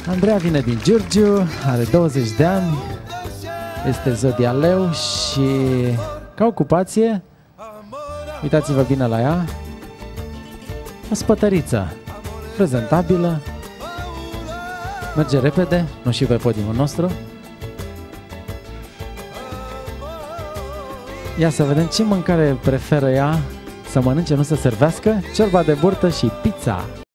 Andreea vine din Giurgiu, are 20 de ani, este zodia leu și ca ocupație, uitați-vă bine la ea, o spătăriță prezentabilă, merge repede, nu și pe podiumul nostru. Ia să vedem ce mâncare preferă ea să mănânce, nu să servească, ciorba de burtă și pizza.